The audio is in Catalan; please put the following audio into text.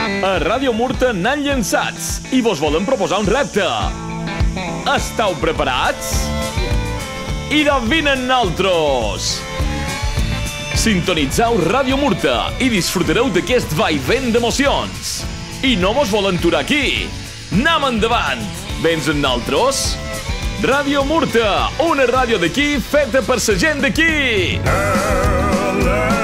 A Ràdio Murta n'han llançats i vos volen proposar un repte. Estau preparats? I vinen naltros! Sintonitzeu Ràdio Murta i disfrutareu d'aquest vaivent d'emocions. I no mos volen aturar aquí. Anem endavant! Vens amb naltros? Ràdio Murta, una ràdio d'aquí feta per sa gent d'aquí!